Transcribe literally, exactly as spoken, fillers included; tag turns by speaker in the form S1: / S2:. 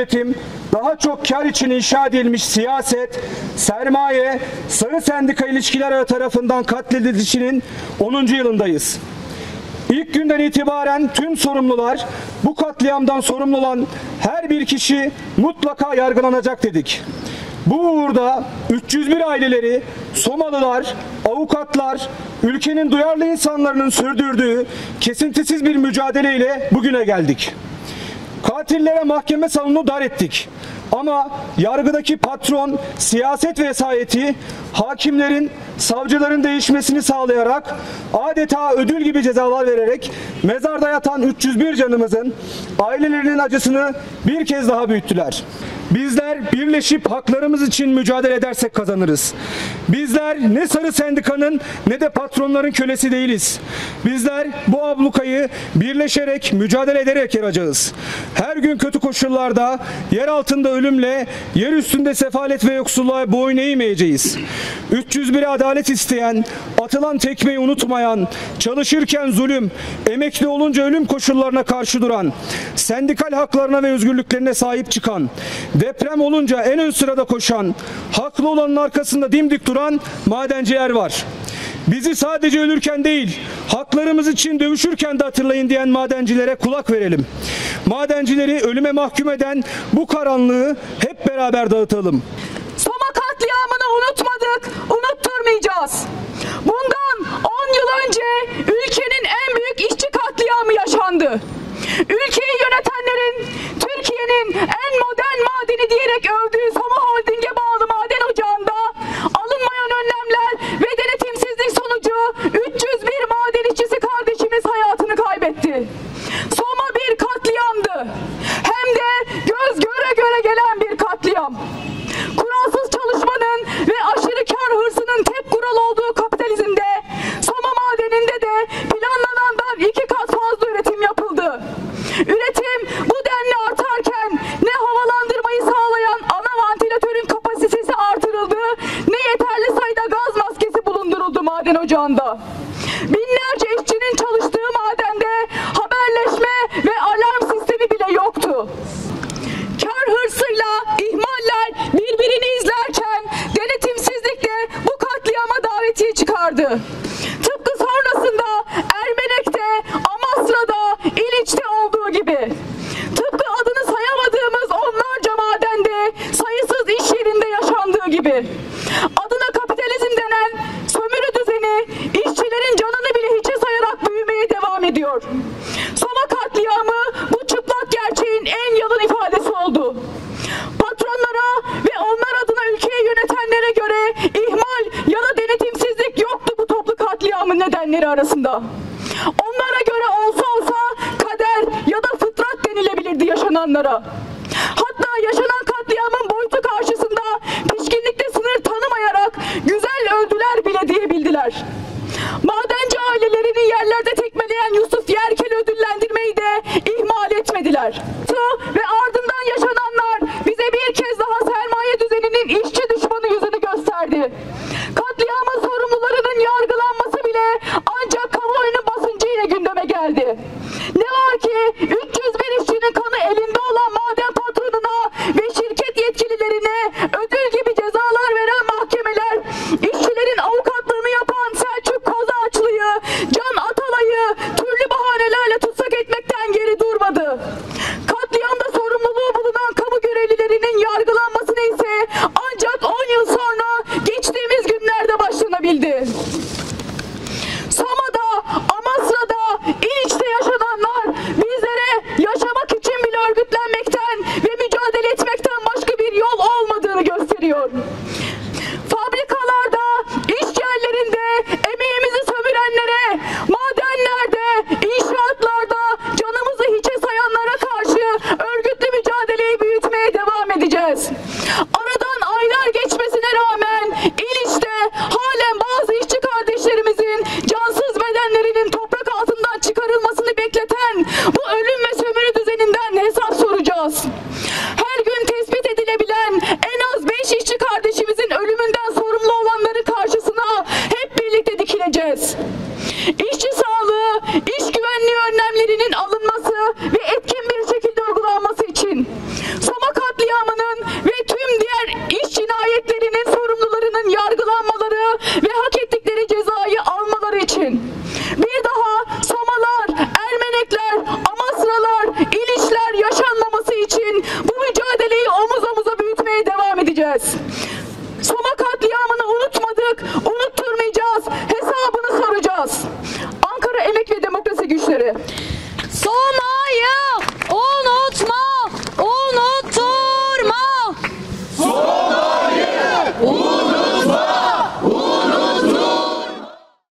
S1: üretim, daha çok kar için inşa edilmiş siyaset, sermaye, sarı sendika ilişkiler ağı tarafından katledilişinin onuncu yılındayız. İlk günden itibaren tüm sorumlular, bu katliamdan sorumlu olan her bir kişi mutlaka yargılanacak dedik. Bu uğurda üç yüz bir aileleri, Somalılar, avukatlar, ülkenin duyarlı insanların sürdürdüğü kesintisiz bir mücadeleyle bugüne geldik. Katillere mahkeme salonunu dar ettik. Ama yargıdaki patron, siyaset vesayeti, hakimlerin, savcıların değişmesini sağlayarak adeta ödül gibi cezalar vererek mezarda yatan üç yüz bir canımızın ailelerinin acısını bir kez daha büyüttüler. Bizler birleşip haklarımız için mücadele edersek kazanırız. Bizler ne sarı sendikanın ne de patronların kölesi değiliz. Bizler bu ablukayı birleşerek, mücadele ederek yaracağız. Her gün kötü koşullarda, yer altında ölümle, yer üstünde sefalet ve yoksulluğa boyun eğmeyeceğiz. üç yüz bire adalet isteyen, atılan tekmeyi unutmayan, çalışırken zulüm, emekli olunca ölüm koşullarına karşı duran, sendikal haklarına ve özgürlüklerine sahip çıkan, deprem olunca en ön sırada koşan, haklı olanın arkasında dimdik duran madenciler var. Bizi sadece ölürken değil, haklarımız için dövüşürken de hatırlayın diyen madencilere kulak verelim. Madencileri ölüme mahkum eden bu karanlığı hep beraber dağıtalım.
S2: Soma katliamını unutmadık, unutturmayacağız. Bundan on yıl önce ülkenin en büyük işçi katliamı yaşandı. Ülkeyi yönetenlerin Türkiye'nin en modern madeni diyerek övdüğü Soma Holding'e bağlı maden ocağında alınmayan önlemler ve denetimsizlik sonucu üç yüz bir maden işçisi kardeşimiz hayatını kaybetti. Soma bir katliamdı. Hem de göz göre göre gelen bir katliam. Kuralsız çalışmanın ve aşırı kar hırsının tek kural olduğu kapitalizmde Soma madeninde de planlanandan iki kat fazla üretim yapıldı. Üretim bu denli artarken ne havalandırmayı sağlayan ana vantilatörün kapasitesi artırıldı, ne yeterli sayıda gaz maskesi bulunduruldu maden ocağında. Binlerce işçinin çalıştığı madende haberleşme ve alarm sistemi bile yoktu. Kar hırsıyla ihmaller birbirini izlerken denetimsizlik de bu katliama davetiye çıkardı. Tıpkı sonrasında Ermenek'te, Amasra'da, İliç'te olduğu gibi. Tıpkı adını sayamadığımız onlarca madende, sayısız iş yerinde yaşandığı gibi. Adına kapitalizm denen sömürü düzeni, işçilerin canını bile hiçe sayarak büyümeye devam ediyor. Soma katliamı bu çıplak gerçeğin en yalın ifadesi oldu. Patronlara ve onlar adına ülkeyi yönetenlere göre ihmal ya da denetimsizlik yoktu bu toplu katliamın nedenleri arasında. Onlara göre olsa olsa kader ya da fıtrat denilebilirdi yaşananlara. Hatta yaşanan katliamın boyutu karşısında pişkinlikte sınır tanımayarak güzel öldüler bile diyebildiler. Madenci ailelerinin yerlerde tekmeleyen Yusuf Yerkel'i ödüllendirmeyi de ihmal etmediler. Ve ardından yaşananlar bize bir kez daha sermaye düzeninin işçi düşmanı yüzünü gösterdi. Katliamın sorumlularının yargılanması bile ancak kamuoyunun basıncıyla gündeme geldi. Ne var ki üç yüz bir işçinin kanı elinde olan maden patronuna ve şirket yetkililerine ödül gibi cezalar veren mahkemeler, işçilerin avukatlığını yapan Selçuk Kozağaçlı'yı, Can Atalay'ı türlü bahanelerle tutsak etmekten geri durmadı. Katliamda sorumluluğu bulunan kamu görevlilerinin yargılanmasını ise ancak on yıl sonra geçtiğimiz günlerde başlanabildi. Soma'da, Amasra'da, İliç'te yaşananlar bizlere yaşamak için bile örgütlenmekten ve mücadele etmekten başka bir yol olmadığını gösteriyor. Fabrikalarda, iş yerlerinde emeğimizi sömürenlere, madenlerde, inşaatlarda canımızı hiçe sayanlara karşı örgütlü mücadeleyi büyütmeye devam edeceğiz. Aradan aylar geçmesine rağmen İliç'te halen bazı işçi kardeşlerimizin cansız bedenlerinin toprak altından çıkarılmasını bekleten bu ölüm ve sömürü düzeninden hesap soracağız. Her gün tespit edilebilen en az beş işçi kardeşimizin ölümünden sorumlu olanların karşısına hep birlikte dikileceğiz.